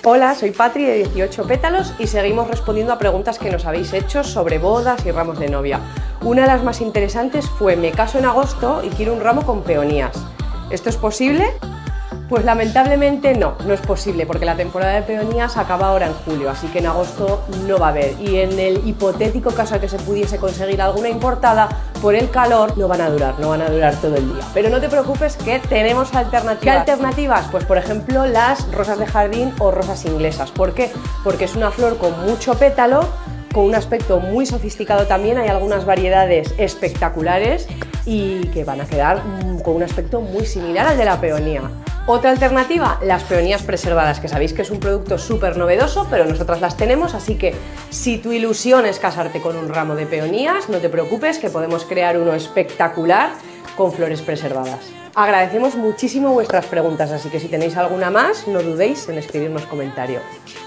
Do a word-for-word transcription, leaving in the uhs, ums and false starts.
Hola, soy Patri de dieciocho pétalos y seguimos respondiendo a preguntas que nos habéis hecho sobre bodas y ramos de novia. Una de las más interesantes fue: me caso en agosto y quiero un ramo con peonías. ¿Esto es posible? Pues lamentablemente no, no es posible, porque la temporada de peonías acaba ahora en julio, así que en agosto no va a haber. Y en el hipotético caso de que se pudiese conseguir alguna importada, por el calor no van a durar, no van a durar todo el día. Pero no te preocupes, que tenemos alternativas. ¿Qué alternativas? Pues por ejemplo las rosas de jardín o rosas inglesas. ¿Por qué? Porque es una flor con mucho pétalo, con un aspecto muy sofisticado también. Hay algunas variedades espectaculares y que van a quedar con un aspecto muy similar al de la peonía. Otra alternativa, las peonías preservadas, que sabéis que es un producto súper novedoso, pero nosotras las tenemos, así que si tu ilusión es casarte con un ramo de peonías, no te preocupes, que podemos crear uno espectacular con flores preservadas. Agradecemos muchísimo vuestras preguntas, así que si tenéis alguna más, no dudéis en escribirnos comentario.